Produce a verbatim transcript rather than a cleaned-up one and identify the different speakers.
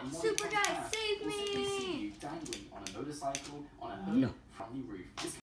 Speaker 1: Super guy, save me!
Speaker 2: Dangling on a motorcycle on a
Speaker 3: No.
Speaker 2: from the roof.